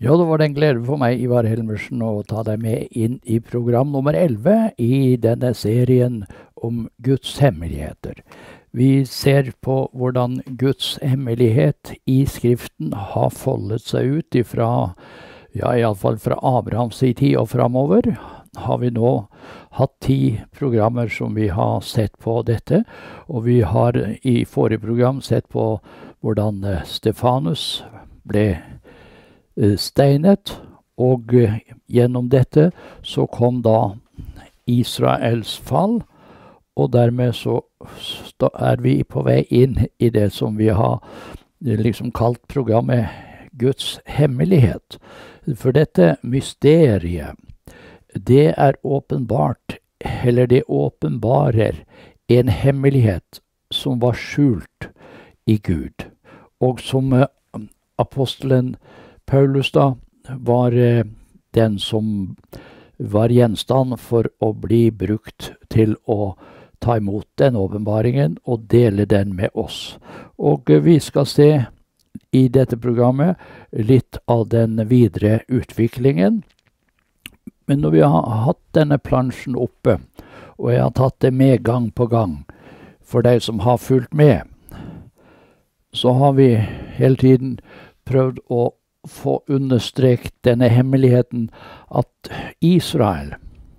Ja, det var en glede for meg, Ivar Helmersen, å ta deg med inn i program nummer 11 i denne serien om Guds hemmeligheter. Vi ser på hvordan Guds hemmelighet i Skriften har foldet seg ut ifra, ja, i alle fall fra Abrahams tid og framover. Har vi nå hatt 10 programmer som vi har sett på dette, og vi har i forrige program sett på hvordan Stefanus ble steinet, og gjennom dette så kom da Israels fall, og dermed så er vi på vei inn i det som vi har liksom kalt programmet Guds hemmelighet. For dette mysteriet, det er åpenbart, eller det åpenbarer en hemmelighet som var skjult i Gud, og som apostelen Paulus da var den som var gjenstand for å bli brukt til å ta imot den åpenbaringen og dele den med oss. Og vi skal se i dette programmet litt av den videre utviklingen. Men når vi har hatt denne plansjen oppe, og jeg har tatt det med gang på gang for deg som har fulgt med, så har vi hele tiden prøvd å få understreket denne hemmeligheten at Israel,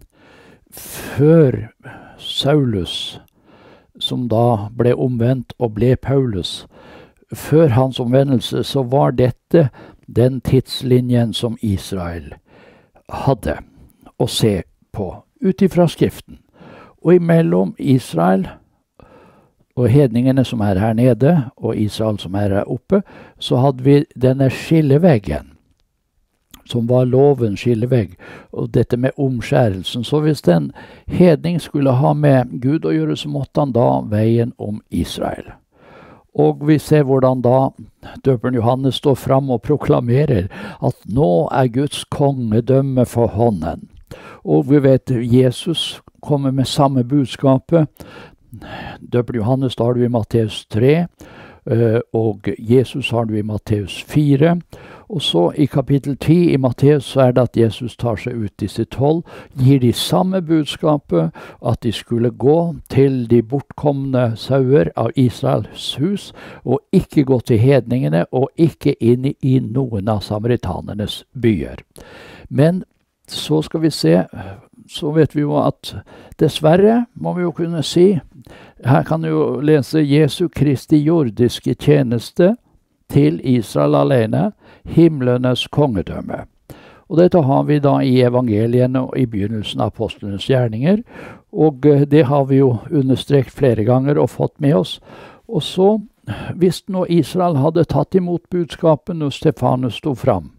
før Saulus, som da ble omvendt og ble Paulus, før hans omvendelse, så var dette den tidslinjen som Israel hadde å se på ut ifra Skriften. Og imellom Israel og hedningene som er her nede, og Israel som er her oppe, så hadde vi denne skilleveggen, som var lovens skillevegg, og dette med omskjærelsen. Så hvis en hedning skulle ha med Gud å gjøre, så måtte han da veien om Israel. Og vi ser hvordan da døperen Johannes står fram og proklamerer at nå er Guds kongedømme for hånden. Og vi vet Jesus kommer med samme budskapet. Døperen Johannes har du i Matteus 3, og Jesus har du i Matteus 4. Og så i kapittel 10 i Matteus så er det at Jesus tar seg ut disse 12, gir de samme budskapet, at de skulle gå til de bortkomne sauer av Israels hus, og ikke gå til hedningene, og ikke inn i noen av samaritanernes byer. Men så skal vi se, så vet vi jo at dessverre må vi jo kunne si, her kan du jo lese Jesu Kristi jordiske tjeneste til Israel alene, himlenes kongedømme. Og dette har vi da i evangeliene og i begynnelsen av apostlenes gjerninger, og det har vi jo understrekt flere ganger og fått med oss. Og så, hvis nå Israel hadde tatt imot budskapen når Stefanus stod fram,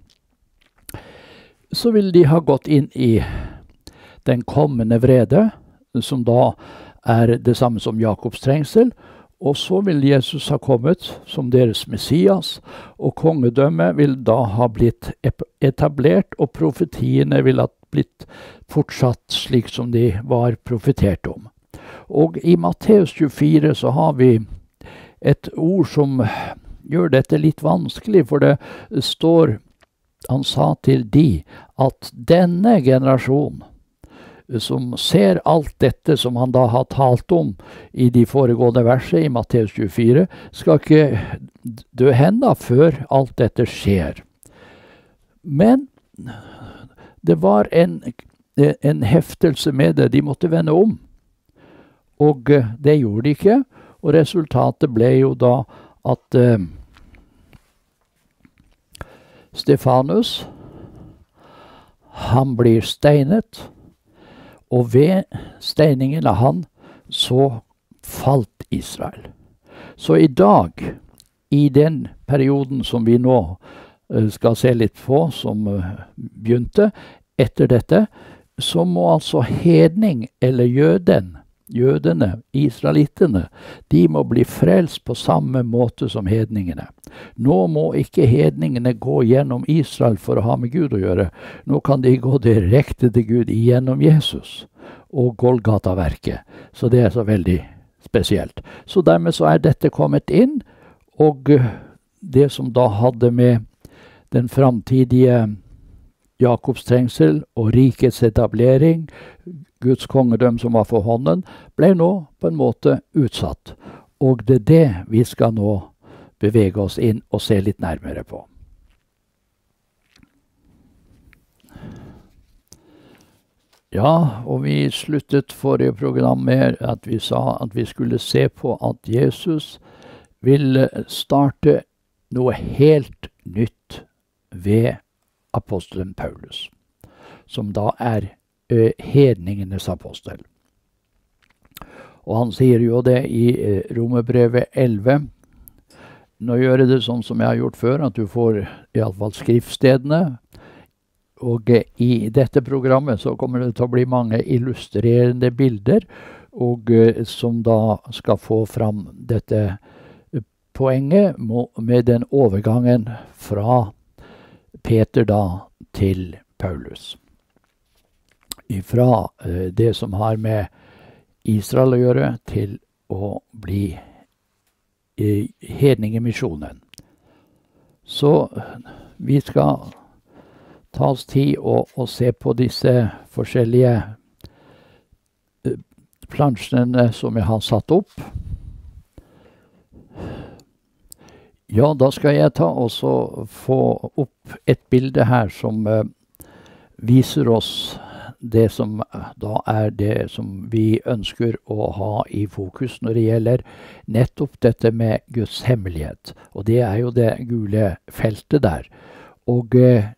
så ville de ha gått inn i den kommende vrede, som da er det samme som Jakobs trengsel, og så vil Jesus ha kommet som deres Messias, og kongedømmet vil da ha blitt etablert, og profetiene vil ha blitt fortsatt slik som de var profetert om. Og i Matteus 24 så har vi et ord som gjør dette litt vanskelig, for det står, han sa til de, at denne generasjon, som ser alt dette som han da har talt om i de foregående verset i Matteus 24, skal ikke dø enda før alt dette skjer. Men det var en heftelse med det, de måtte vende om. Og det gjorde de ikke, og resultatet ble jo da at Stefanus, han blir steinet, og ved steiningen av han, så falt Israel. Så i dag, i den perioden som vi nå skal se litt på, som begynte etter dette, så må altså hedning eller jødene, israelittene, de må bli frelst på samme måte som hedningene. Nå må ikke hedningene gå gjennom Israel for å ha med Gud å gjøre. Nå kan de gå direkte til Gud gjennom Jesus og Golgata-verket. Så det er så veldig spesielt. Så dermed så er dette kommet inn, og det som da hadde med den framtidige Jakobs trengsel og rikets etablering, Guds kongedøm som var for hånden, ble nå på en måte utsatt. Og det er det vi skal nå bevege oss inn og se litt nærmere på. Ja, og vi sluttet forrige program med at vi sa at vi skulle se på at Jesus vil starte noe helt nytt ved apostelen Paulus, som da er hedningenes apostel. Og han sier jo det i Romerbrevet 11. Nå gjør jeg det sånn som jeg har gjort før, at du får i alle fall skriftstedene. Og i dette programmet så kommer det til å bli mange illustrerende bilder, og som da skal få fram dette poenget med den overgangen fra Peter da til Paulus. Fra det som har med Israel å gjøre, til å bli hedningemisjonen. Så vi skal ta oss tid og se på disse forskjellige plansjene som jeg har satt opp. Ja, da skal jeg ta og så få opp et bilde her som viser oss det som da er det som vi ønsker å ha i fokus når det gjelder nettopp dette med Guds hemmelighet. Og det er jo det gule feltet der. Og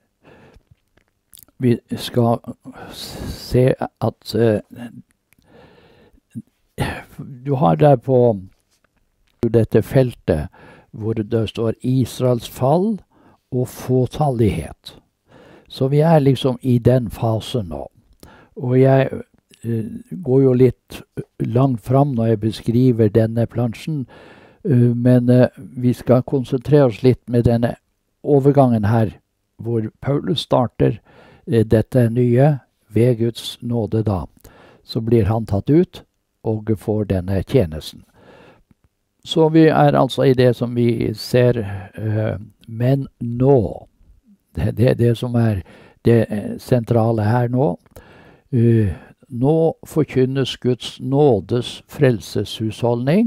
vi skal se at du har der på dette feltet hvor det står Israels fall og fåtallighet. Så vi er liksom i den fasen nå. Og jeg går jo litt langt fram når jeg beskriver denne plansjen, men vi skal konsentrere oss litt med denne overgangen her, hvor Paulus starter dette nye ved Guds nåde da. Så blir han tatt ut og får denne tjenesten. Så vi er altså i det som vi ser, men nå. Det er det som er det sentrale her nå. Nå forkynnes Guds nådes frelseshusholdning.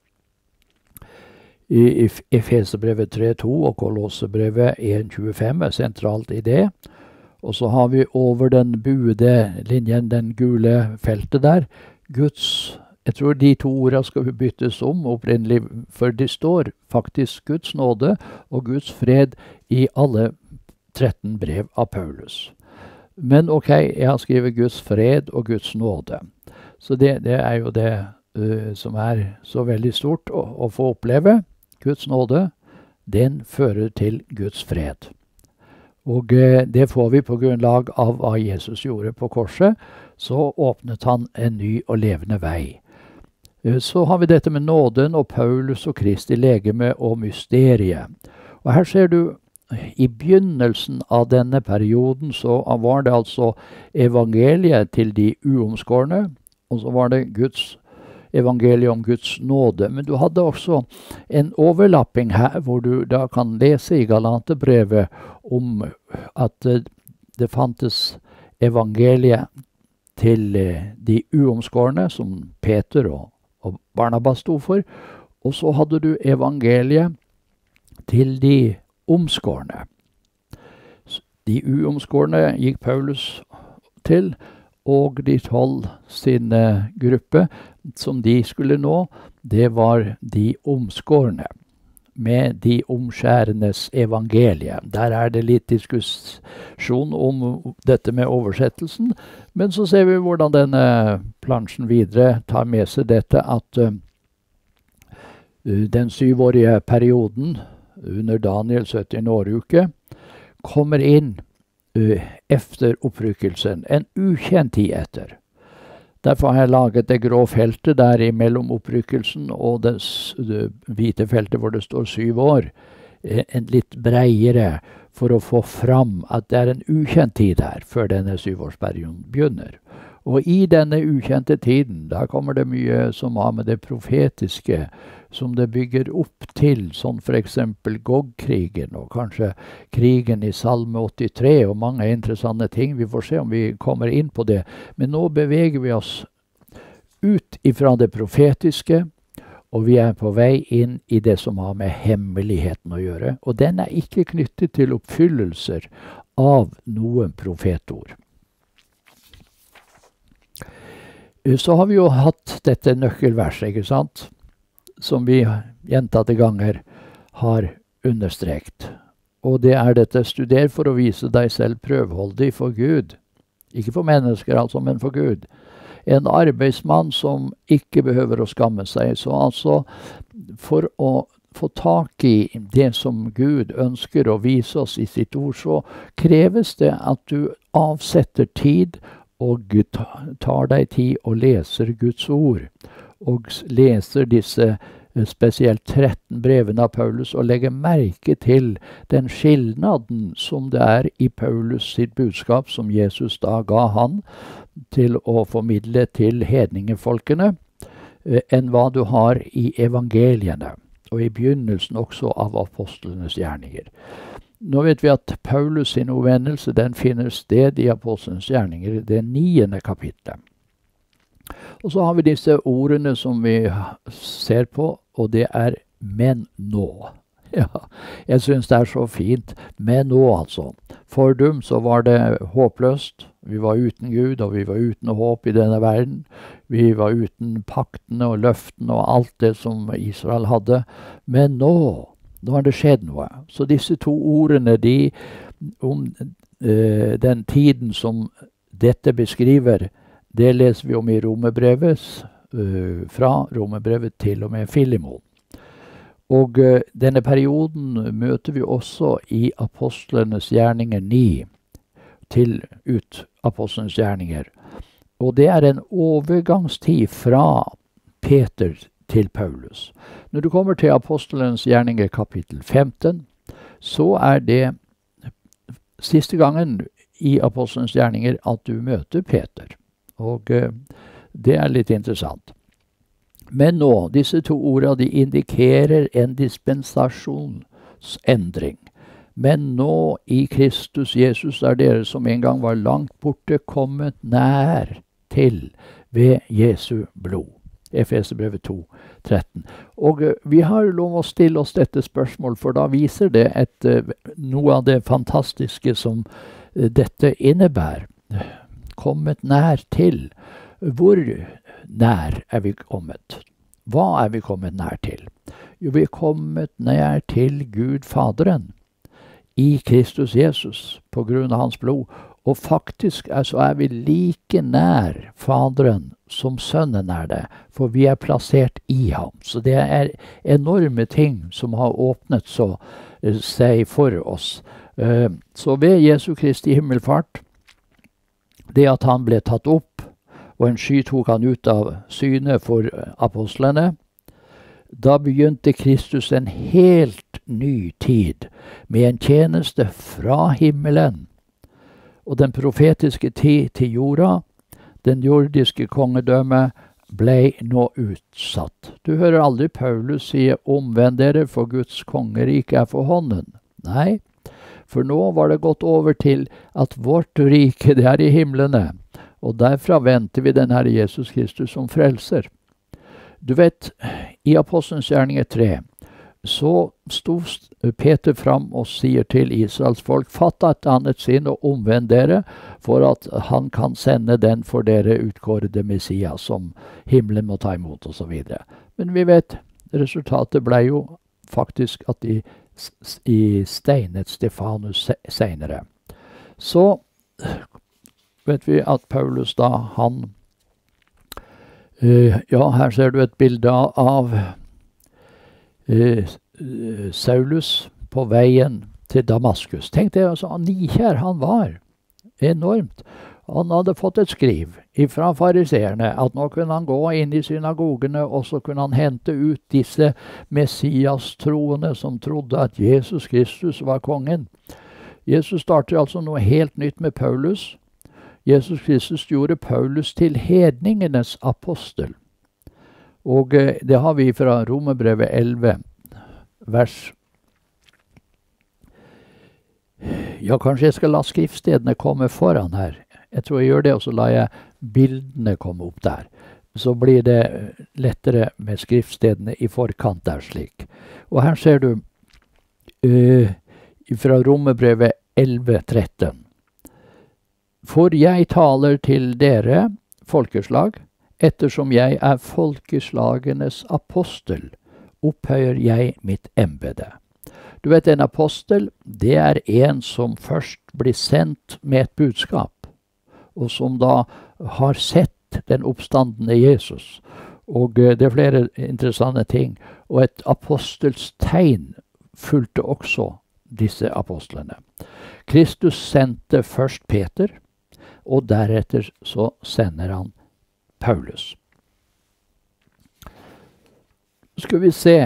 I Efeserbrevet 3:2 og Kolossebrevet 1:25 er sentralt i det. Og så har vi over den buede linjen, den gule feltet der, Guds, jeg tror de to ordene skal vi byttes om opprinnelig, for det står faktisk Guds nåde og Guds fred i alle 13 brev av Paulus. Men ok, jeg har skrevet Guds fred og Guds nåde. Så det er jo det som er så veldig stort å få oppleve. Guds nåde, den fører til Guds fred. Og det får vi på grunnlag av hva Jesus gjorde på korset. Så åpnet han en ny og levende vei. Så har vi dette med nåden og Paulus og Kristi legeme og mysteriet. Og her ser du, i begynnelsen av denne perioden så var det altså evangeliet til de uomskårne, og så var det Guds evangeliet om Guds nåde. Men du hadde også en overlapping her, hvor du da kan lese i Galaterbrevet om at det fantes evangeliet til de uomskårne, som Peter og Barnabas stod for, og så hadde du evangeliet til de omskårne. De uomskårne gikk Paulus til, og de 12 sine gruppe som de skulle nå, det var de omskårne, med de omskjærendes evangelie. Der er det litt diskusjon om dette med oversettelsen, men så ser vi hvordan denne plansjen videre tar med seg dette at den 7-årige perioden under Daniels 70 åruke kommer inn efter opprykkelsen, en ukjent tid etter. Derfor har jeg laget det grå feltet der mellom opprykkelsen og det hvite feltet hvor det står 7 år, en litt breiere for å få fram at det er en ukjent tid her før denne 7-årsperioden begynner. Og i denne ukjente tiden, der kommer det mye som har med det profetiske, som det bygger opp til, sånn for eksempel Gog-krigen, og kanskje krigen i Salme 83, og mange interessante ting. Vi får se om vi kommer inn på det. Men nå beveger vi oss ut ifra det profetiske, og vi er på vei inn i det som har med hemmeligheten å gjøre. Og den er ikke knyttet til oppfyllelser av noen profetord. Så har vi jo hatt dette nøkkelverset, ikke sant? Som vi gjentatte ganger har understrekt. Og det er dette: studer for å vise deg selv prøvholdig for Gud. Ikke for mennesker altså, men for Gud. En arbeidsmann som ikke behøver å skamme seg. Så altså, for å få tak i det som Gud ønsker å vise oss i sitt ord, så kreves det at du avsetter tid og tar deg tid og leser Guds ord. Og leser disse spesielt 13 brevene av Paulus og legger merke til den skilnaden som det er i Paulus sitt budskap, som Jesus da ga han til å formidle til hedningefolkene, enn hva du har i evangeliene, og i begynnelsen også av apostlenes gjerninger. Nå vet vi at Paulus sin omvendelse, den finner sted i apostlenes gjerninger, det 9. kapitlet. Og så har vi disse ordene som vi ser på, og det er «men nå». Ja, jeg synes det er så fint. Men nå altså. For dem så var det håpløst. Vi var uten Gud, og vi var uten håp i denne verden. Vi var uten paktene og løftene og alt det som Israel hadde. Men nå har det skjedd noe. Så disse to ordene, om den tiden som dette beskriver, det leser vi om i Romerbrevet, fra Romerbrevet til og med Filemon. Og denne perioden møter vi også i apostlenes gjerninger 9, til ut apostlenes gjerninger. Og det er en overgangstid fra Peter til Paulus. Når du kommer til apostlenes gjerninger kapittel 15, så er det siste gangen i apostlenes gjerninger at du møter Peter. Og det er litt interessant. Men nå, disse to ordene, de indikerer en dispensasjonsendring. Men nå i Kristus Jesus er dere som en gang var langt borte kommet nær til ved Jesu blod. Efeserbrevet 2, 13. Og vi har lov å stille oss dette spørsmål, for da viser det noe av det fantastiske som dette innebærer. Kommet nær til. Hvor nær er vi kommet? Hva er vi kommet nær til? Jo, vi er kommet nær til Gud Faderen i Kristus Jesus på grunn av hans blod. Og faktisk så er vi like nær Faderen som Sønnen er det, for vi er plassert i ham. Så det er enorme ting som har åpnet seg for oss. Så ved Jesu Kristi himmelfart, det at han ble tatt opp, og en sky tok han ut av syne for apostlene, da begynte Kristus en helt ny tid med en tjeneste fra himmelen. Og den profetiske tid til jorda, den jordiske kongedømme, ble nå utsatt. Du hører aldri Paulus si omvend dere, for Guds kongerike er for hånden. Nei, for nå var det gått over til at vårt rike det er i himlene, og derfra venter vi den Herre Jesus Kristus som frelser. Du vet, i Apostelens gjerninger 3, så stod Peter fram og sier til Israels folk, fatt et annet sinn og omvend dere, for at han kan sende den for dere utkårede Messias, som himmelen må ta imot, og så videre. Men vi vet, resultatet ble jo faktisk at de steinet Stefanus senere. Så vet vi at Paulus da, her ser du et bilde av Saulus på veien til Damaskus. Tenk det, altså, nikjær han var. Enormt. Han hadde fått et skriv fra fariseerne, at nå kunne han gå inn i synagogene, og så kunne han hente ut disse Messias-troende som trodde at Jesus Kristus var kongen. Jesus starter altså noe helt nytt med Paulus. Jesus Kristus gjorde Paulus til hedningenes apostel. Og det har vi fra Romerbrevet 11, vers. Ja, kanskje jeg skal la skriftstedene komme foran her. Jeg tror jeg gjør det, og så lar jeg bildene komme opp der. Så blir det lettere med skriftstedene i forkant der slik. Og her ser du fra Romerbrevet 11:13. For jeg taler til dere, folkeslag, ettersom jeg er folkeslagenes apostel, opphøyer jeg mitt embete. Du vet, en apostel, det er en som først blir sendt med et budskap, og som da har sett den oppstandende Jesus. Og det er flere interessante ting. Og et apostels tegn fulgte også disse apostlene. Kristus sendte først Peter, og deretter så sender han Paulus. Skal vi se.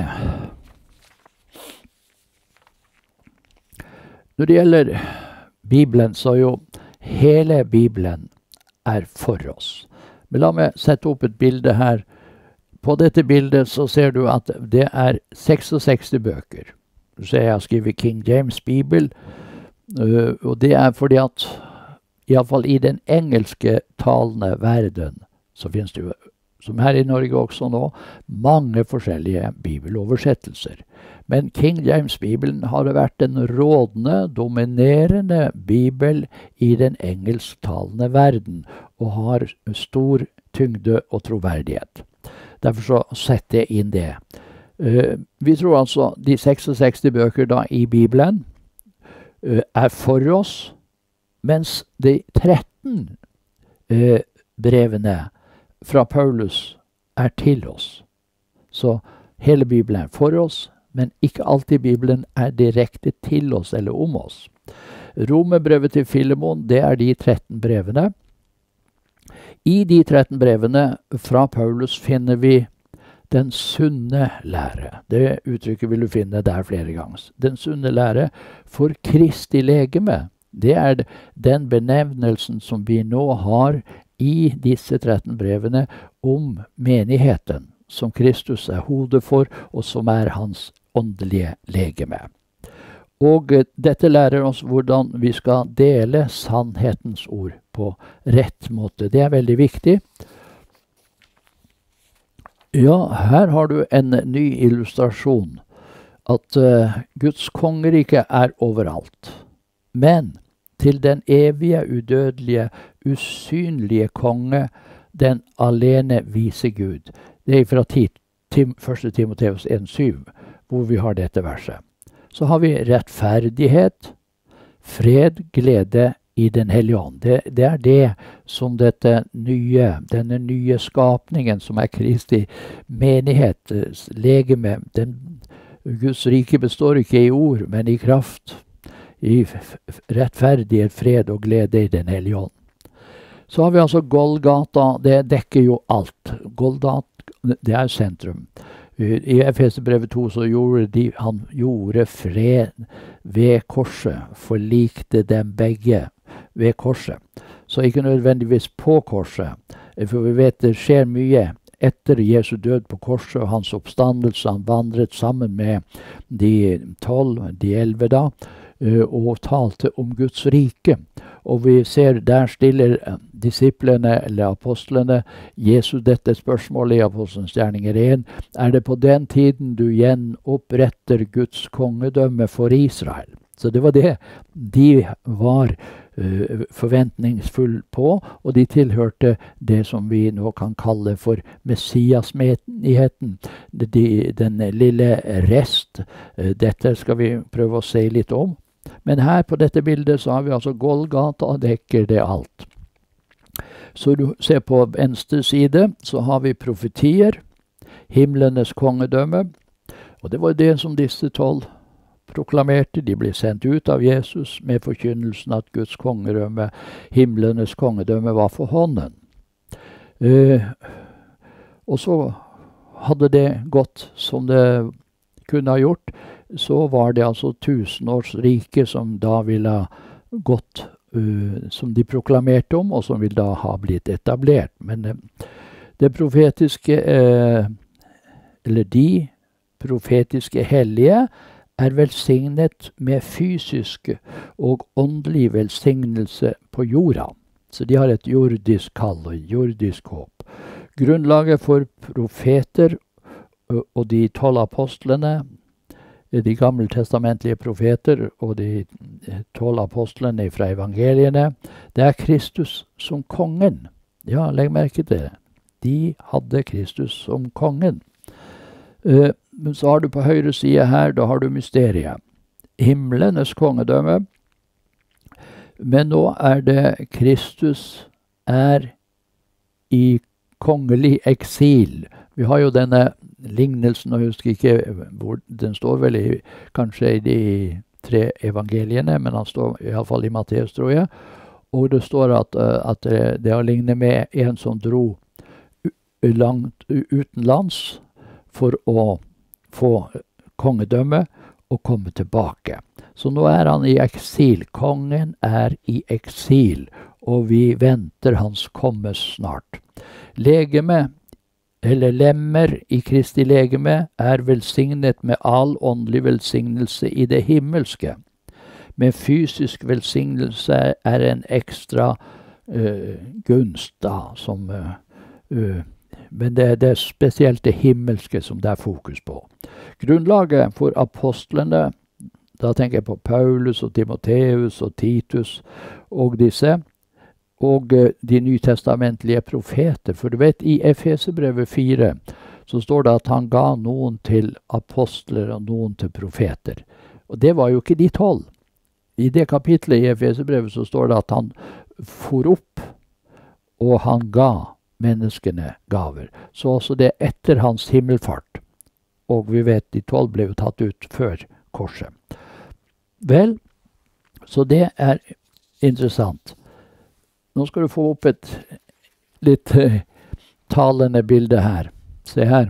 Når det gjelder Bibelen, så er jo hele Bibelen er for oss. Men la meg sette opp et bilde her. På dette bildet så ser du at det er 66 bøker. Du ser jeg har skrevet King James Bibel, og det er fordi at i alle fall i den engelske talende verden så finnes det jo, som her i Norge også nå, mange forskjellige bibeloversettelser. Men King James Bibelen har vært den rådende, dominerende bibel i den engelsktalende verden, og har stor tyngde og troverdighet. Derfor så setter jeg inn det. Vi tror altså de 66 bøker da i Bibelen er for oss, mens de 13 brevene fra Paulus er til oss. Så hele Bibelen er for oss, men ikke alltid Bibelen er direkte til oss eller om oss. Romerbrevet til Filemon, det er de 13 brevene. I de 13 brevene fra Paulus finner vi den sunne lære. Det uttrykket vil du finne der flere ganger. Den sunne lære for Kristi legeme. Det er den benevnelsen som vi nå har i disse 13 brevene om menigheten, som Kristus er hodet for, og som er hans åndelige legeme. Og dette lærer oss hvordan vi skal dele sannhetens ord på rett måte. Det er veldig viktig. Ja, her har du en ny illustrasjon. At Guds kongerike er overalt. Men til den evige, udødelige, usynlige konge, den alene vise Gud. Det er fra 1. Timoteus 1,7, hvor vi har dette verset. Så har vi rettferdighet, fred, glede i den hellige ånd. Det er det som denne nye skapningen som er Kristi menighet, legeme. Guds rike består ikke i ord, men i kraft. I rettferdighet, fred og glede i den hellige ånd. Så har vi altså Golgata, det dekker jo alt. Golgata, det er sentrum. I Efeserbrevet 2 så han gjorde fred ved korset, forlikte dem begge ved korset. Så ikke nødvendigvis på korset, for vi vet det skjer mye etter Jesu død på korset og hans oppstandelse. Han vandret sammen med de 12, de 11 da, og talte om Guds rike. Og vi ser der stiller disiplene eller apostlene Jesus dette spørsmålet i Apostelens gjerninger 1. Er det på den tiden du gjenoppretter Guds kongedømme for Israel? Så det var det de var forventningsfull på, og de tilhørte det som vi nå kan kalle for Messias-menigheten. Den lille rest. Dette skal vi prøve å se litt om. Men her på dette bildet så har vi altså Golgata, og dekker det alt. Så du ser på venstre side så har vi profetier, himlenes kongedømme, og det var det som disse 12 proklamerte. De ble sendt ut av Jesus med forkynnelsen at Guds kongedømme, himlenes kongedømme, var for hånden. Og så hadde det gått som det kunne ha gjort, så var det altså 1000-årsriket som da ville ha gått som de proklamerte om, og som vil da ha blitt etablert. Men det profetiske, eller de profetiske hellige, er velsignet med fysiske og åndelig velsignelse på jorda. Så de har et jordisk kall og jordisk håp. Grunnlaget for profeter og de 12 apostlene, de gammeltestamentlige profeter og de 12 apostlene fra evangeliene, det er Kristus som kongen. Ja, legg merke til det. De hadde Kristus som kongen. Men så har du på høyre side her, da har du mysteriet. Himlenes kongedømme. Men nå er det Kristus er i kongelig eksil. Vi har jo denne lignelsen, og jeg husker ikke hvor den står vel i, kanskje i de 3 evangeliene, men han står i alle fall i Matteus, tror jeg. Og det står at det har lignet med en som dro langt utenlands for å få kongedømme og komme tilbake. Så nå er han i eksil. Kongen er i eksil, og vi venter hans komme snart. Legeme, eller lemmer i Kristi legeme, er velsignet med all åndelig velsignelse i det himmelske. Men fysisk velsignelse er en ekstra gunst da, som... men det er spesielt det himmelske som det er fokus på. Grunnlaget for apostlene, da tenker jeg på Paulus og Timotheus og Titus og disse, og de nytestamentlige profeter. For du vet, i Efesebrevet 4 så står det at han ga noen til apostler og noen til profeter. Og det var jo ikke de 12. I det kapitlet i Efesebrevet så står det at han for opp, og han ga menneskene gaver. Så også det etter hans himmelfart. Og vi vet de 12 ble jo tatt ut før korset. Vel, så det er interessant. Nå skal du få opp et litt talende bilde her. Se her.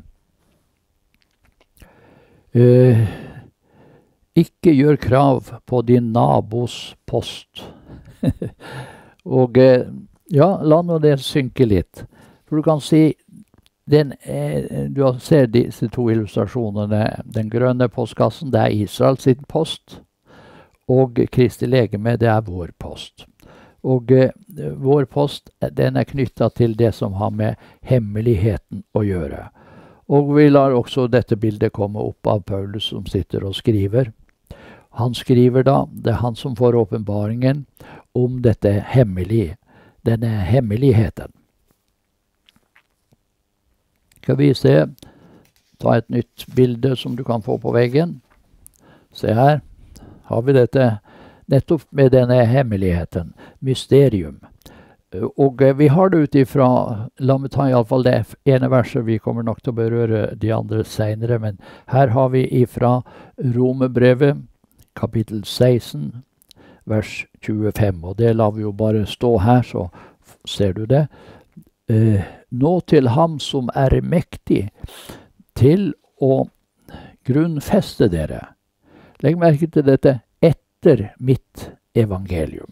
Ikke gjør krav på din nabos post. Og ja, la nå det synke litt. For du kan si, du ser disse 2 illustrasjonene. Den grønne postkassen, det er Israel sin post. Og Kristi legeme, det er vår post. Og vår post, den er knyttet til det som har med hemmeligheten å gjøre. Og vi lar også dette bildet komme opp av Paulus som sitter og skriver. Han skriver da, det er han som får åpenbaringen om dette denne hemmeligheten. Skal vi se, ta et nytt bilde som du kan få på veggen. Se her, har vi dette nettopp med denne hemmeligheten, mysterium. Og vi har det ut ifra, la meg ta i alle fall det ene verset, vi kommer nok til å berøre de andre senere, men her har vi ifra Romerbrevet, kapittel 16, vers 25, og det lar vi jo bare stå her, så ser du det. Nå til ham som er mektig til å grunnfeste dere. Legg merke til dette, etter mitt evangelium.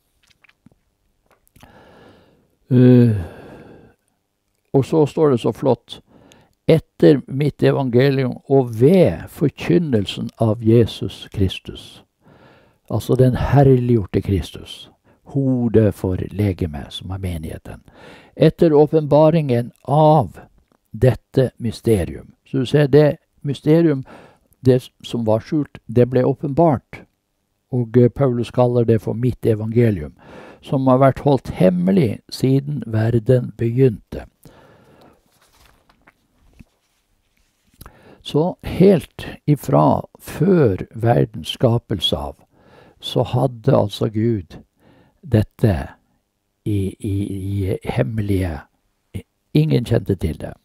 Og så står det så flott, etter mitt evangelium og ved forkynnelsen av Jesus Kristus. Altså den herliggjorte Kristus, hodet for legeme, som er menigheten. Etter åpenbaringen av dette mysterium. Så du ser, det mysterium, det som var skjult, det ble åpenbart. Og Paulus kaller det for mitt evangelium, som har vært holdt hemmelig siden verden begynte. Så helt ifra før verdens skapelse av, så hadde altså Gud dette i hemmelige. Ingen kjente til det.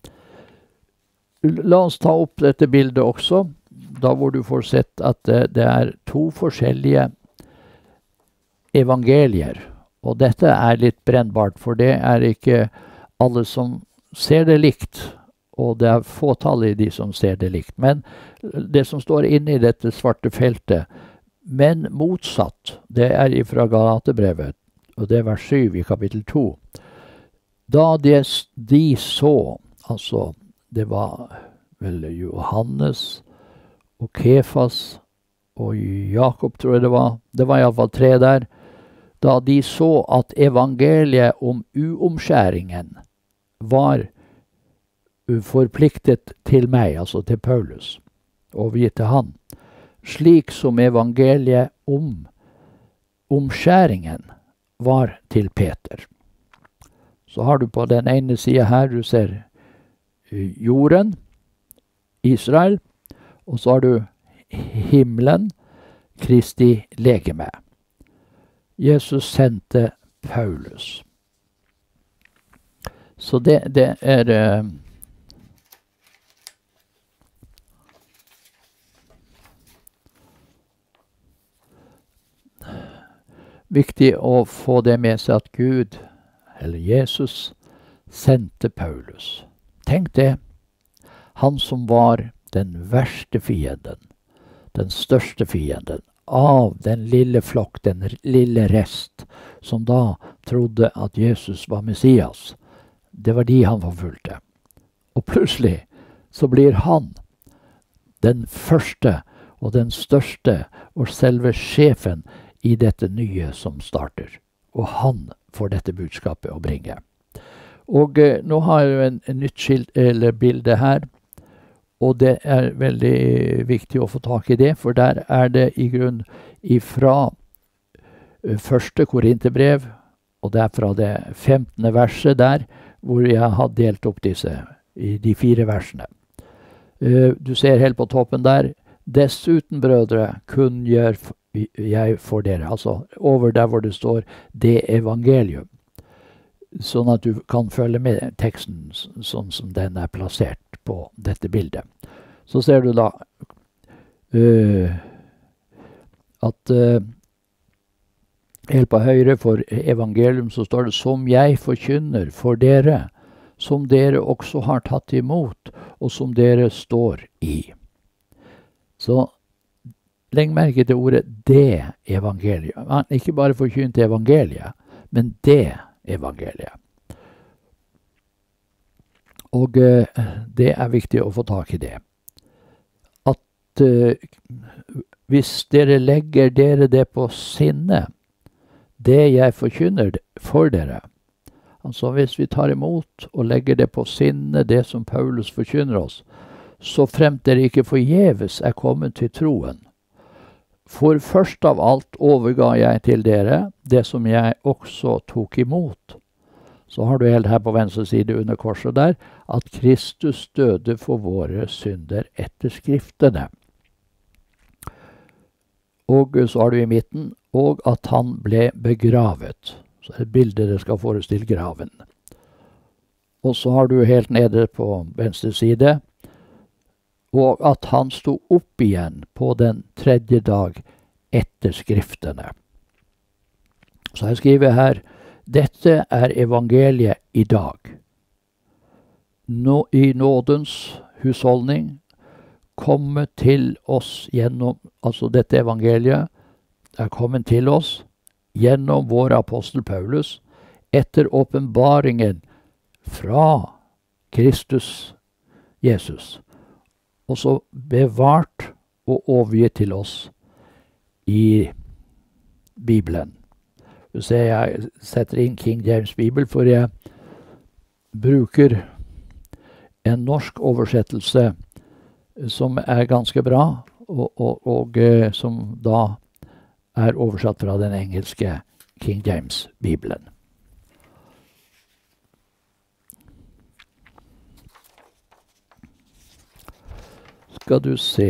La oss ta opp dette bildet også, da hvor du får sett at det er 2 forskjellige evangelier. Og dette er litt brennbart, for det er ikke alle som ser det likt, og det er fåtallige de som ser det likt. Men det som står inne i dette svarte feltet, Men motsatt, det er ifra Galaterbrevet, og det er vers 7 i kapittel 2. Da de så, altså det var vel Johannes og Kefas og Jakob, tror jeg det var i alle fall 3 der, da de så at evangeliet om uomskjæringen var forpliktet til meg, altså til Paulus, og vi til han, slik som evangeliet om omskjæringen var til Peter. Så har du på den ene siden her, du ser jorden, Israel, og så har du himmelen, Kristi legeme. Jesus sendte Paulus. Så det er viktig å få det med seg at Gud, eller Jesus, sendte Paulus. Tenk det, han som var den verste fienden, den største fienden, av den lille flokk, den lille rest, som da trodde at Jesus var Messias. Det var de han forfulgte. Og plutselig så blir han den første og den største og selve sjefen i dette nye som starter. Og han får dette budskapet å bringe. Og nå har jeg en nytt bilde her, og det er veldig viktig å få tak i det, for der er det i grunn ifra første Korinterbrev, og det er fra det 15. verset der, hvor jeg har delt opp disse i de 4 versene. Du ser helt på toppen der, dessuten brødre kunngjør jeg for dere, altså over der hvor det står det evangelium, sånn at du kan følge med teksten sånn som den er plassert på dette bildet. Så ser du da at helt på høyre for evangelium så står det som jeg forkynner for dere, som dere også har tatt imot, og som dere står i. Så legg merke til ordet det evangeliet. Man ikke bare forkynt evangeliet, men det evangeliet. Og det er viktig å få tak i det. At hvis dere legger dere det på sinne, det jeg forkynner for dere, altså hvis vi tar imot og legger det på sinne, det som Paulus forkynner oss, så fremt dere ikke forgjeves er kommet til troen. For først av alt overga jeg til dere det som jeg også tok imot. Så har du helt her på venstre side under korset der, at Kristus døde for våre synder etter skriftene. Og så har du i midten, og at han ble begravet. Så er det bildet det skal forestille graven. Og så har du helt nede på venstre side, og at han sto opp igjen på den 3. dag etter skriftene. Så jeg skriver her, dette er evangeliet i dag. Nå, i nådens husholdning, kommet til oss gjennom, altså dette evangeliet er kommet til oss gjennom vår apostel Paulus, etter åpenbaringen fra Kristus Jesus, og så bevart og overgitt til oss i Bibelen. Du ser jeg setter inn King James Bibel, for jeg bruker en norsk oversettelse som er ganske bra, og som da er oversatt fra den engelske King James Bibelen. Skal du se.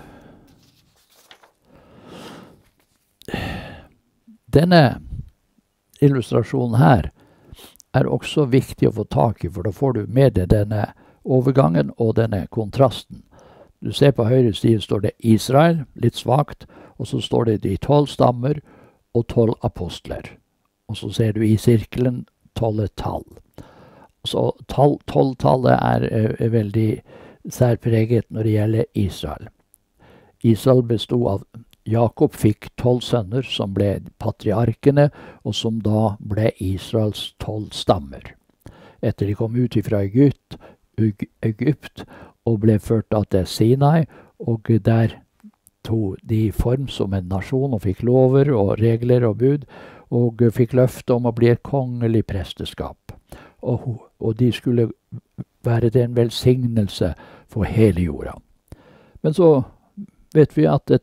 Denne illustrasjonen her er også viktig å få tak i, for da får du med deg denne overgangen og denne kontrasten. Du ser på høyre side står det Israel, litt svagt, og så står det de 12 stammer og 12 apostler. Og så ser du i sirkelen 12 tall. Så 12-tallet er veldig særpreget når det gjelder Israel. Israel bestod av Jakob fikk 12 sønner som ble patriarkene, og som da ble Israels 12 stammer. Etter de kom ut fra Egypt og ble ført til Sinai, og der tog de form som en nasjon og fikk lover og regler og bud, og fikk løfte om å bli et kongelig presteskap. Og de skulle være til en velsignelse for hele jorda. Men så vet vi at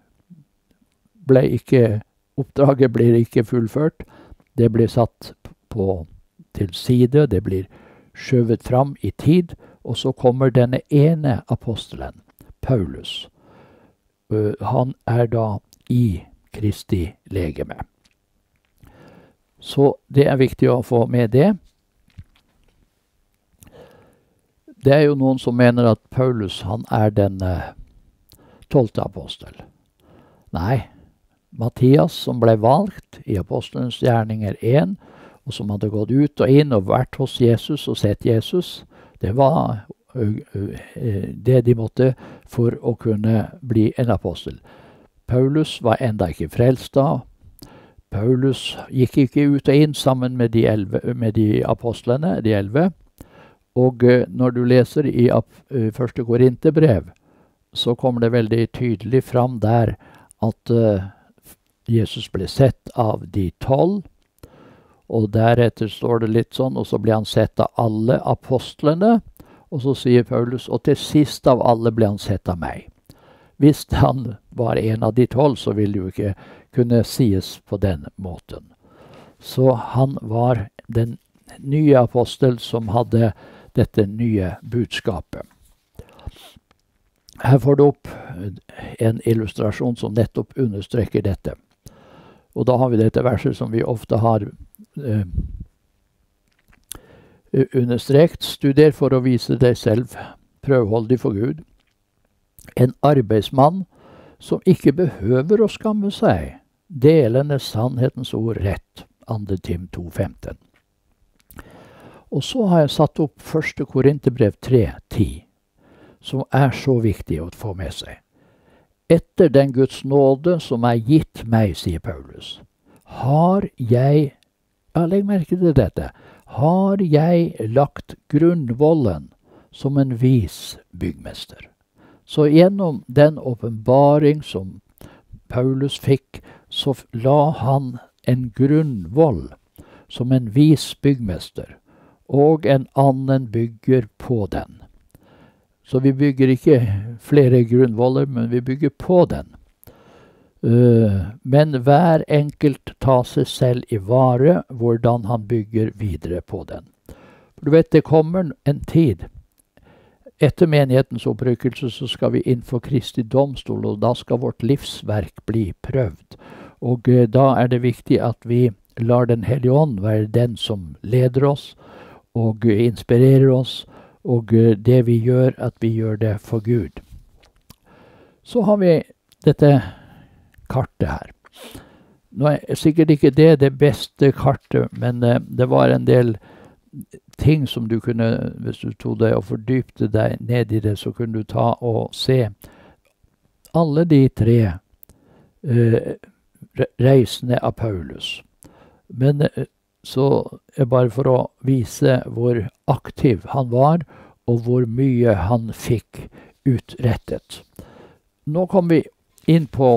oppdraget ble ikke fullført. Det ble satt til side, det blir skjøvet fram i tid, og så kommer denne ene apostelen, Paulus. Han da i Kristi legeme. Så det viktig å få med det. Det jo noen som mener at Paulus han den 12. apostel. Nei, Mattias som ble valgt i apostelens gjerninger 1, og som hadde gått ut og inn og vært hos Jesus og sett Jesus, det var det de måtte for å kunne bli en apostel. Paulus var enda ikke frelst da. Paulus gikk ikke ut og inn sammen med de apostlene, de 11. Og når du leser i 1. Korinterbrev, så kommer det veldig tydelig fram der at Jesus ble sett av de 12, og deretter står det litt sånn, og så ble han sett av alle apostlene, og så sier Paulus, og til sist av alle ble han sett av meg. Hvis han var en av de 12, så ville det jo ikke kunne sies på den måten. Så han var den nye apostel som hadde dette nye budskapet. Her får du opp en illustrasjon som nettopp understreker dette. Og da har vi dette verset som vi ofte har understrekt. Studer for å vise deg selv prøvholdig for Gud. En arbeidsmann som ikke behøver å skamme seg, delende sannhetens ord rett. 2. Tim 2,15. Og så har jeg satt opp 1. Korinterbrev 3,10, som så viktig å få med seg. Etter den Guds nåde som gitt meg, sier Paulus, har jeg, legg merke til dette, har jeg lagt grunnvollen som en vis byggmester. Så gjennom den åpenbaring som Paulus fikk, så la han en grunnvoll som en vis byggmester, og en annen bygger på den. Så vi bygger ikke flere grunnvoller, men vi bygger på den. Men hver enkelt tar seg selv i vare hvordan han bygger videre på den. For du vet, det kommer en tid. Etter menighetens opprykkelse så skal vi inn for Kristi domstol, og da skal vårt livsverk bli prøvd. Og da det viktig at vi lar Den hellige ånd være den som leder oss og inspirerer oss, og det vi gjør, at vi gjør det for Gud. Så har vi dette kartet her. Nå sikkert ikke det beste kartet, men det var en del ting som du kunne, hvis du tog det og fordypte deg ned i det, så kunne du ta og se alle de 3 reisene av Paulus. Men så bare for å vise hvor aktiv han var, og hvor mye han fikk utrettet. Nå kom vi inn på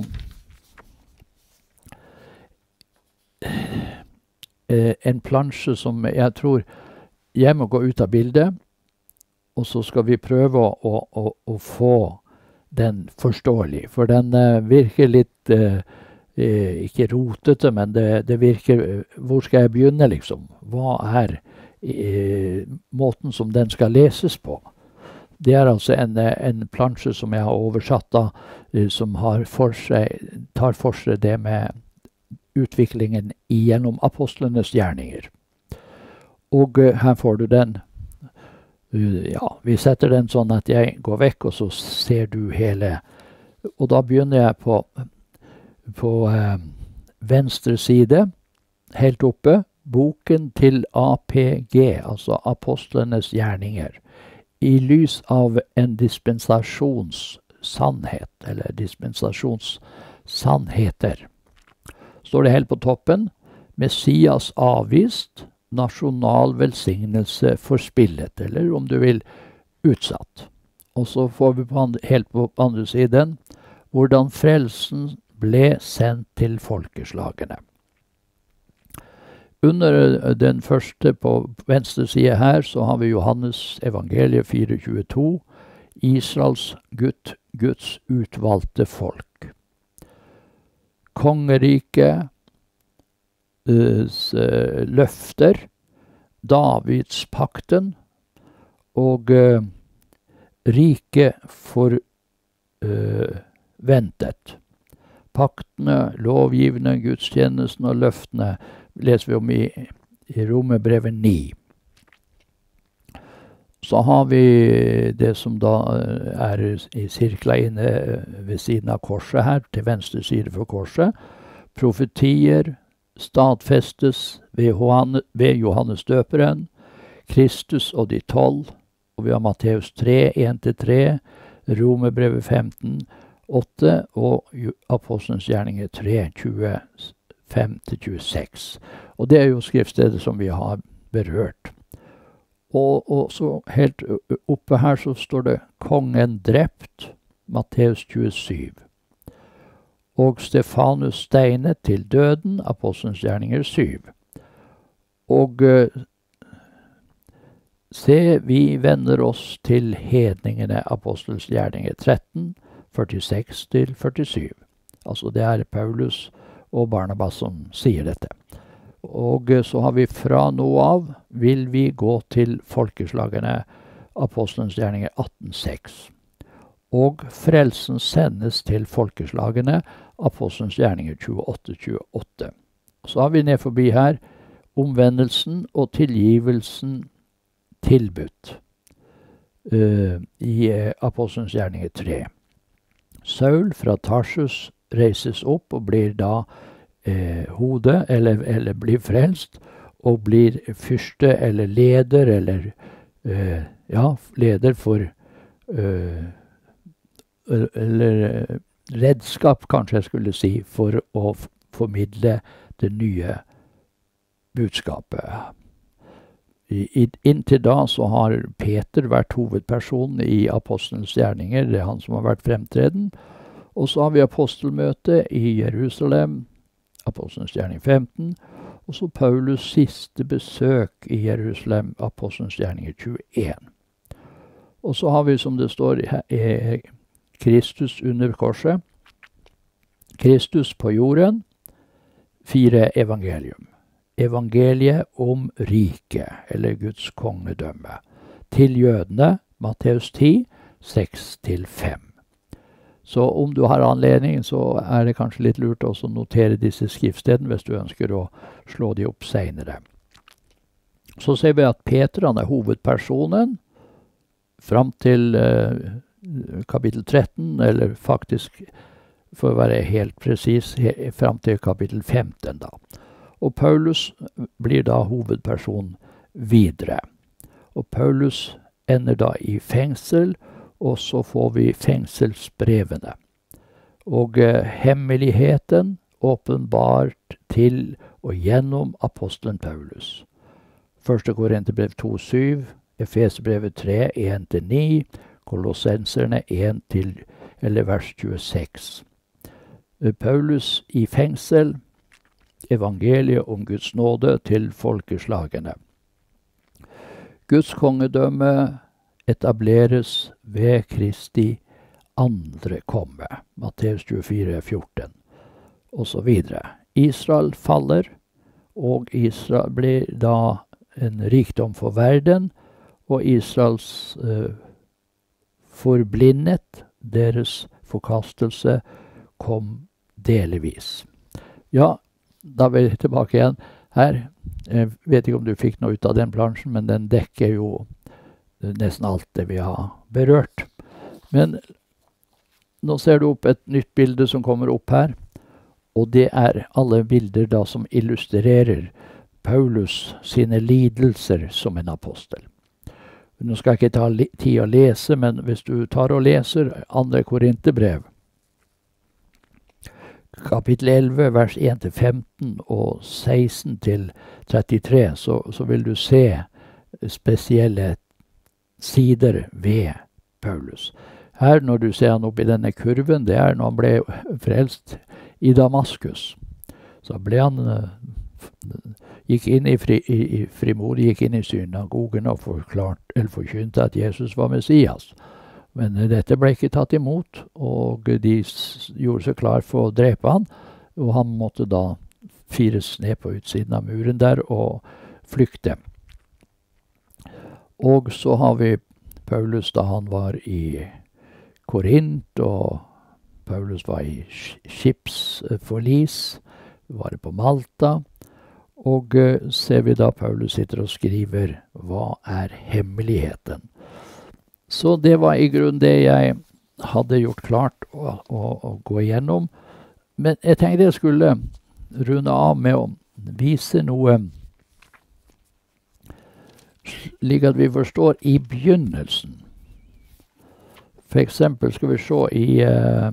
en plansje som jeg tror jeg må gå ut av bildet, og så skal vi prøve å få den forståelig. For den virker litt ikke rotete, men det virker, hvor skal jeg begynne liksom? Hva måten som den skal leses på? Det altså en plansje som jeg har oversatt da, som tar for seg det med utviklingen gjennom apostlenes gjerninger. Og her får du den. Ja, vi setter den sånn at jeg går vekk, og så ser du hele. Og da begynner jeg på venstre side, helt oppe, boken til APG, altså apostlenes gjerninger, i lys av en dispensasjonssannhet, eller dispensasjonssammenheng. sannheter. Står det helt på toppen. Messias avvist, nasjonal velsignelse forspillet, eller om du vil, utsatt. Og så får vi helt på andre siden hvordan frelsen ble sendt til folkeslagene. Under den første på venstre side her, så har vi Johannes evangeliet 4:22, Israels Guds utvalgte folk. Kongeriket, løfter, Davids pakten og rike ventet. Paktene, lovgivende, gudstjenesten og løftene leser vi om i Romerbrevet 9. Så har vi det som da er i sirkla inne ved siden av korset her, til venstre side for korset. Profetier stadfestes ved Johannes døperen, Kristus og de 12, og vi har Matteus 3, 1-3, Romerbrevet 15, 8 og Apostelens gjerninger 3, 25-26. Og det er jo skriftstedet som vi har berørt. Og så helt oppe her så står det kongen drept, Matteus 27. Og Stefanus steinet til døden, Apostelens gjerninger 7. Og se, vi vender oss til hedningene, Apostelens gjerninger 13, 46-47. Altså det er Paulus og Barnabas som sier dette. Og så har vi fra nå av, vil vi gå til folkeslagene, Apostelens gjerninger 18:6. Og frelsen sendes til folkeslagene, Apostelens gjerninger 28:28. Så har vi ned forbi her, omvendelsen og tilgivelsen tilbudt i Apostelens gjerninger 3. Saul fra Tarsus reises opp og blir da hodet, eller blir frelst, og blir fyrste eller leder, eller leder for eller redskap, kanskje jeg skulle si, for å formidle det nye budskapet. Inntil da så har Peter vært hovedpersonen i Apostelens gjerninger, det er han som har vært fremtreden. Og så har vi apostelmøte i Jerusalem, Apostelens gjerning 15, og så Paulus siste besøk i Jerusalem, Apostelens gjerninger 21. Og så har vi, som det står her, Kristus under korset, Kristus på jorden, 4 evangelium. Evangeliet om riket, eller Guds kongedømme, til jødene, Matteus 10, 6-5. Så om du har anledning, så er det kanskje litt lurt også å notere disse skriftstedene hvis du ønsker å slå de opp senere. Så ser vi at Peter, han er hovedpersonen, fram til kapittel 13, eller faktisk, for å være helt presis, fram til kapittel 15 da. Og Paulus blir da hovedperson videre. Og Paulus ender da i fengsel, og så får vi fengselsbrevene. Og hemmeligheten åpenbart til og gjennom apostelen Paulus. 1. Korinterbrev 2:7, Efesbrevet 3, 1-9, Kolossenserne 1 eller vers 26. Paulus i fengsel, evangeliet om Guds nåde til folkeslagene. Guds kongedømme etableres ved Kristi andre komme, Matteus 24:14, og så videre. Israel faller, og Israel blir da en rikdom for verden, og Israels forblindet, deres forkastelse, kom delvis. Ja, da er vi tilbake igjen her. Jeg vet ikke om du fikk noe ut av den plansjen, men den dekker jo nesten alt det vi har berørt. Men nå ser du opp et nytt bilde som kommer opp her, og det er alle bilder da som illustrerer Paulus sine lidelser som en apostel. Nå skal jeg ikke ta tid å lese, men hvis du tar og leser 2. Korinterbrev, kapittel 11, vers 1-15 og 16-33, så vil du se spesielle sider ved Paulus. Her, når du ser han oppe i denne kurven, det når han ble frelst i Damaskus. Så ble han, gikk inn i frimodig, gikk inn i synagogen og forkynte at Jesus var Messias. Men dette ble ikke tatt imot, og de gjorde seg klar for å drepe han, og han måtte da fires ned på utsiden av muren der og flykte. Og så har vi Paulus da han var i Korint, og Paulus var i skipsforlis, var på Malta, og ser vi da Paulus sitter og skriver, hva hemmeligheten? Så det var i grunnen det jeg hadde gjort klart å gå igjennom. Men jeg tenkte jeg skulle runde av med å vise noe, slik at vi forstår i begynnelsen. For eksempel skal vi se i,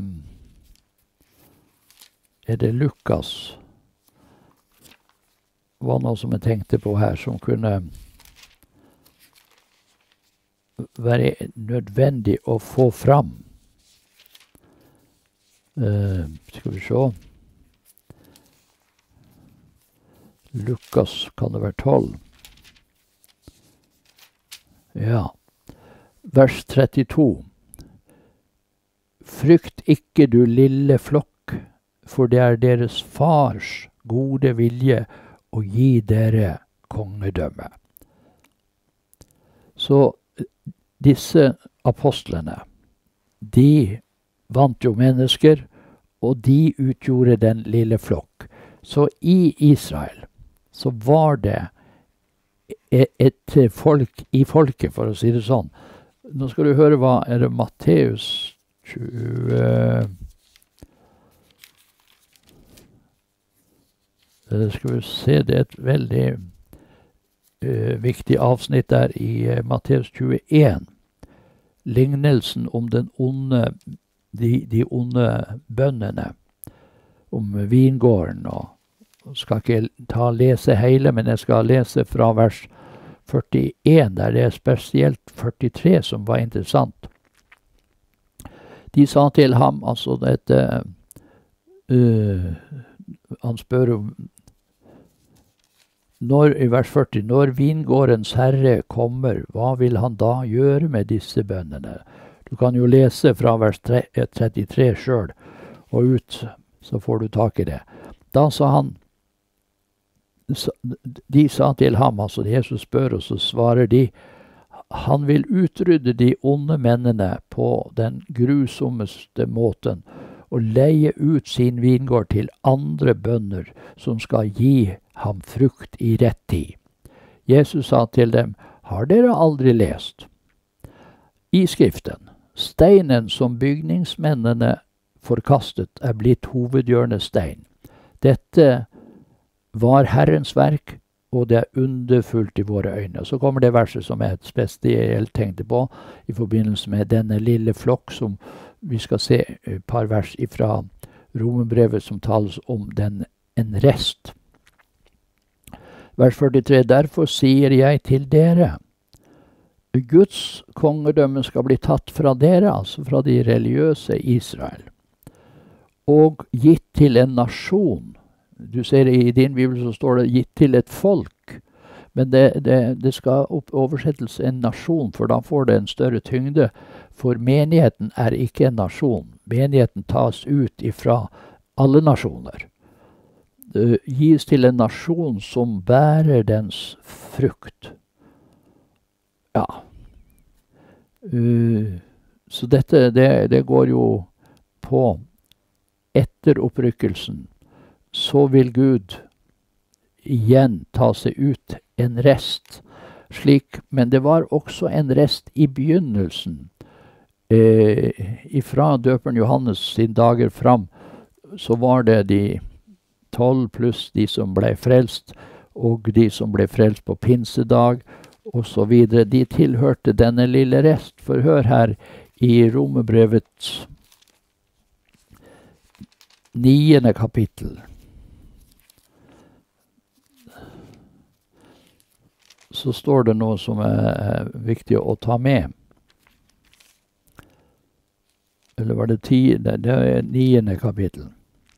det Lukas? Var noe som jeg tenkte på her, som kunne være nødvendig å få fram. Skal vi se. Lukas kan det være 12. Ja. Vers 32. Frykt ikke du lille flokk, for det deres fars gode vilje å gi dere kongedømme. Så disse apostlene, de vant jo mennesker, og de utgjorde den lille flokk. Så i Israel, så var det et folk i folket, for å si det sånn. Nå skal du høre hva det Matteus 20... Skal vi se, det et veldig viktig avsnitt der i Matteus 21. Lignelsen om den onde, de onde bøndene, om vingården. Og skal ikke lese hele, men jeg skal lese fra vers 41, der det spesielt 43 som var interessant. De sa til ham, altså dette, han spør om, i vers 40, når vingårdens herre kommer, hva vil han da gjøre med disse bøndene? Du kan jo lese fra vers 33 selv, og ut, så får du tak i det. Da sa han, de sa til ham, altså Jesus spør, og så svarer de, han vil utrydde de onde mennene på den grusommeste måten, og leie ut sin vingård til andre bønder som skal gi ham frukt i rett tid. Jesus sa til dem, har dere aldri lest? I skriften, steinen som bygningsmennene forkastet blitt hovedhjørnestein. Dette var Herrens verk, og det underfullt i våre øyne. Så kommer det verset som jeg spesielt tenkte på i forbindelse med denne lille flokk som vi skal se et par vers fra Romerbrevet som tales om en rest. Vers 43, derfor sier jeg til dere, Guds kongedømme skal bli tatt fra dere, altså fra de religiøse Israel, og gitt til en nasjon. Du ser i din bibel så står det gitt til et folk, men det skal oversettes en nasjon, for da får det en større tyngde, for menigheten ikke en nasjon. Menigheten tas ut ifra alle nasjoner. Det gis til en nasjon som bærer dens frukt. Ja. Så dette, det går jo på etter opprykkelsen. Så vil Gud igjen ta seg ut en rest, slik, men det var også en rest i begynnelsen. Ifra døperen Johannes sin dager fram, så var det de 12 pluss de som ble frelst, og de som ble frelst på pinsedag, og så videre. De tilhørte denne lille rest. For hør her i Romerbrevet 9. kapittel. Så står det noe som er viktig å ta med. Eller var det 10? Det er 9. kapittel.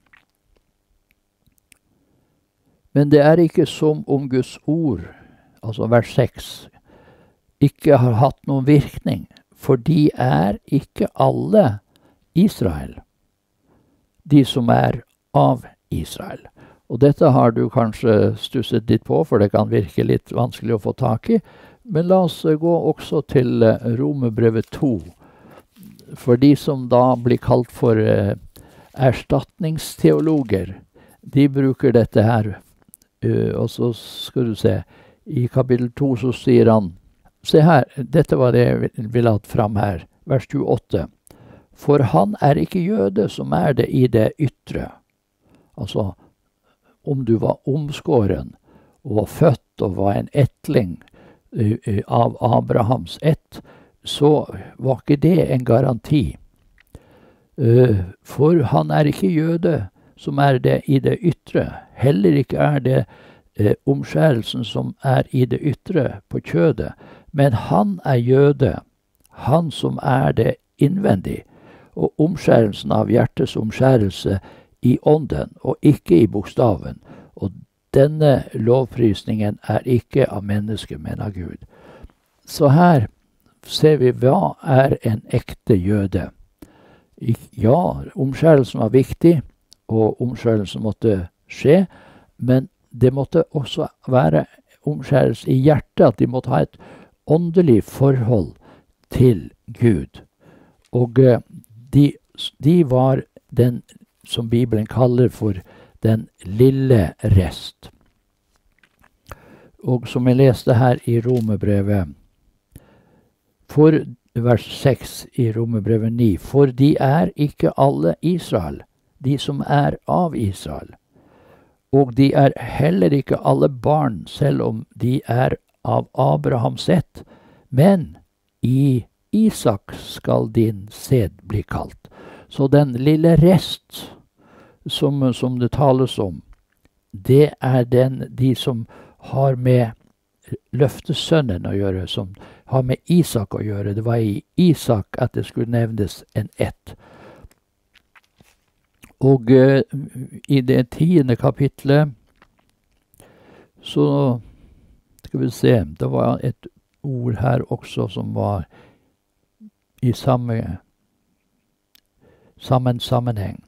Men det er ikke som om Guds ord, altså vers 6, ikke har hatt noen virkning, for de er ikke alle Israel, de som er av Israel. Og dette har du kanskje stusset litt på, for det kan virke litt vanskelig å få tak i. Men la oss gå også til Romerbrevet 2. For de som da blir kalt for erstatningsteologer, de bruker dette her. Og så skal du se, i kapittel 2 så sier han, se her, dette var det jeg ville ha fram her, vers 28. For han er ikke jøde som er det i det ytre. Altså, om du var omskåren og var født og var en ettling av Abrahams ett, så var ikke det en garanti. For han er ikke jøde som er det i det ytre. Heller ikke er det omskjærelsen som er i det ytre på kjødet. Men han er jøde, han som er det innvendig. Og omskjærelsen av hjertets omskjærelse i ånden, og ikke i bokstaven. Og denne lovprisningen er ikke av mennesket, men av Gud. Så her ser vi hva er en ekte jøde. Ja, omskjærelsen var viktig, og omskjærelsen måtte skje, men det måtte også være omskjærelse i hjertet, at de måtte ha et åndelig forhold til Gud. Og de var den som Bibelen kaller for den lille rest. Og som jeg leste her i Romerbrevet, for vers 6 i Romerbrevet 9, for de er ikke alle Israel, de som er av Israel. Og de er heller ikke alle barn, selv om de er av Abrahams ett, men i Isak skal din sæd bli kalt. Så den lille rest som det tales om, det er de som har med løftesønnen å gjøre, som har med Isak å gjøre. Det var i Isak at det skulle nevnes en ett. Og i det 10. kapitlet, så skal vi se, det var et ord her også som var i samme sammenheng.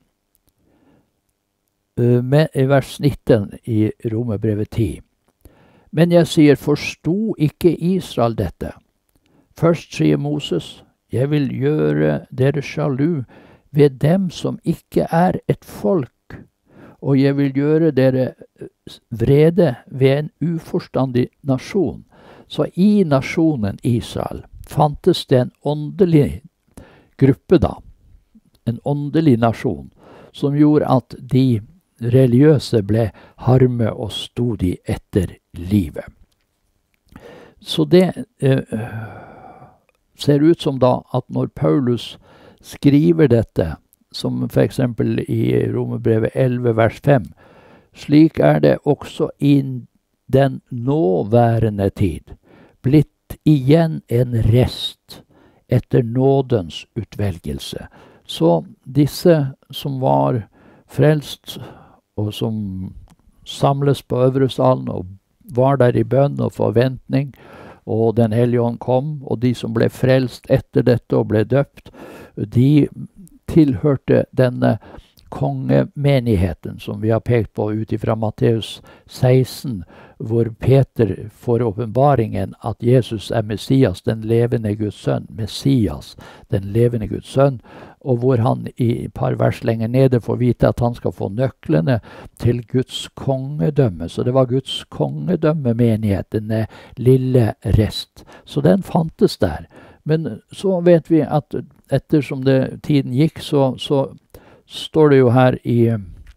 I vers 19 i Romerbrevet 10. Men jeg sier, forsto ikke Israel dette? Først sier Moses, jeg vil gjøre dere sjalu ved dem som ikke er et folk, og jeg vil gjøre dere vrede ved en uforstandig nasjon. Så i nasjonen Israel fantes det en åndelig gruppe da, en åndelig nasjon, som gjorde at de religiøse ble harme og sto de etter livet. Så det ser ut som da at når Paulus skriver dette, som for eksempel i Romerbrevet 11 vers 5, slik er det også i den nåværende tid, blitt igjen en rest etter nådens utvelgelse. Så disse som var frelst, og som samles på øvre salen, og var der i bønn og forventning, og Den hellige ånd kom, og de som ble frelst etter dette og ble døpt, de tilhørte denne kongemenigheten som vi har pekt på ut ifra Matteus 16, hvor Peter får åpenbaringen at Jesus er Messias, den levende Guds sønn. Messias, den levende Guds sønn. Og hvor han i et par vers lenger nede får vite at han skal få nøklene til Guds kongedømme. Så det var Guds kongedømmemenighet, denne lille rest. Så den fantes der. Men så vet vi at ettersom tiden gikk, så står det jo her i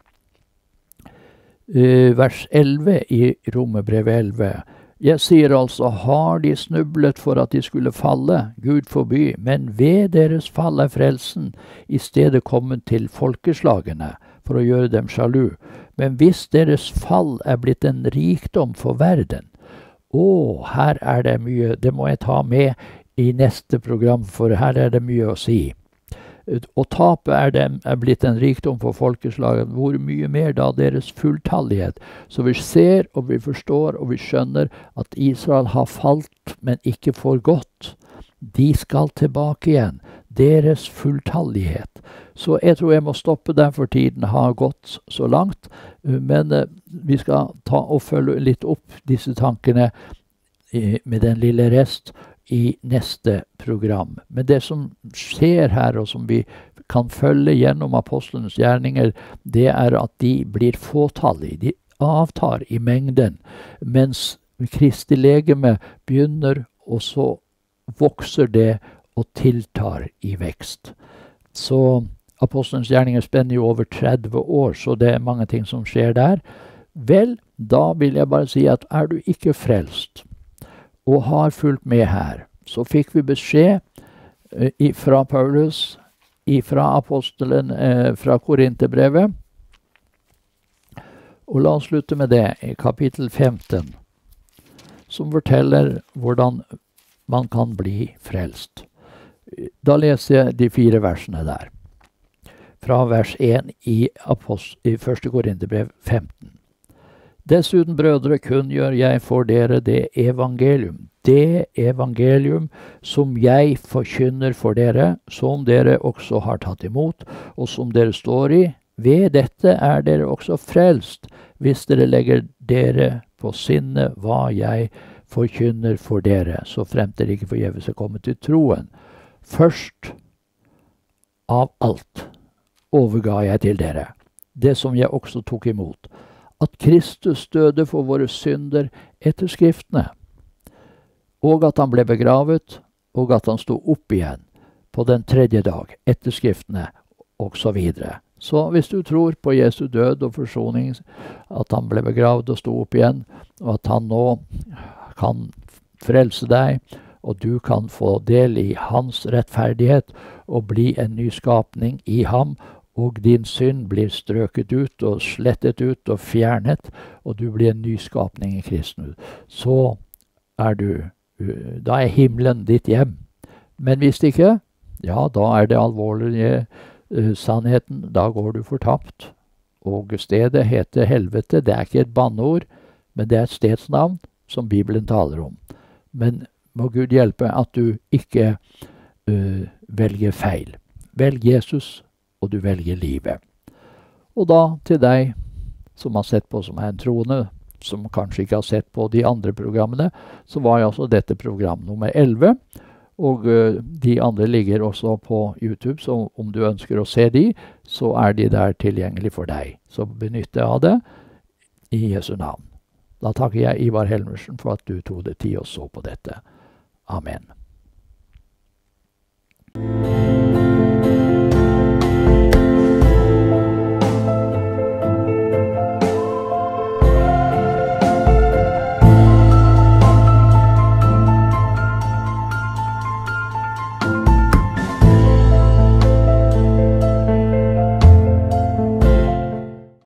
vers 11 i Romerbrevet 11. Jeg sier altså, har de snublet for at de skulle falle? Gud forby, men ved deres fall er frelsen i stedet kommet til folkeslagene, for å gjøre dem sjalu. Men hvis deres fall er blitt en rikdom for verden, her er det mye, det må jeg ta med i neste program, for her er det mye å si. Og tapet er blitt en rikdom for folkeslaget, hvor mye mer da deres fulltallighet. Så vi ser og vi forstår og vi skjønner at Israel har falt, men ikke for godt. De skal tilbake igjen, deres fulltallighet. Så jeg tror jeg må stoppe der, for tiden har gått så langt. Men vi skal ta og følge litt opp disse tankene med den lille rest i neste program. Men det som skjer her, og som vi kan følge gjennom apostlenes gjerninger, det er at de blir fåtallige. De avtar i mengden, mens Kristi legeme begynner, og så vokser det og tiltar i vekst. Så apostlenes gjerninger spenner jo over 30 år, så det er mange ting som skjer der. Vel, da vil jeg bare si at er du ikke frelst, og har fulgt med her, så fikk vi beskjed fra Paulus, fra apostelen, fra Korinterbrevet. Og la oss slutte med det i kapittel 15, som forteller hvordan man kan bli frelst. Da leser jeg de 4 versene der. Fra vers 1 i 1. Korinterbrev 15. Dessuten, brødre, kunngjør jeg for dere det evangelium som jeg forkynner for dere, som dere også har tatt imot, og som dere står i. Ved dette er dere også frelst, hvis dere legger dere på sinne hva jeg forkynner for dere, så fremt dere ikke forgjeves er kommet til troen. Først av alt overga jeg til dere, det som jeg også tok imot, at Kristus døde for våre synder etter skriftene, og at han ble begravet, og at han stod opp igjen på den 3. dag etter skriftene, og så videre. Så hvis du tror på Jesu død og forsoning, at han ble begravet og stod opp igjen, og at han nå kan frelse deg, og du kan få del i hans rettferdighet, og bli en ny skapning i ham, og din synd blir strøket ut og slettet ut og fjernet, og du blir en ny skapning i Kristus. Så da er himmelen ditt hjem. Men hvis ikke, ja, da er det alvorlige sannheten. Da går du fortapt. Og stedet heter helvete. Det er ikke et banneord, men det er et stedsnavn som Bibelen taler om. Men må Gud hjelpe at du ikke velger feil. Velg Jesus, og du velger livet. Og da til deg som har sett på som er en troende, som kanskje ikke har sett på de andre programmene, så var jo altså dette program nummer 11, og de andre ligger også på YouTube, så om du ønsker å se de, så er de der tilgjengelig for deg. Så benytt deg av det i Jesu navn. Da takker jeg Ivar Helmersen for at du tog deg tid og så på dette. Amen.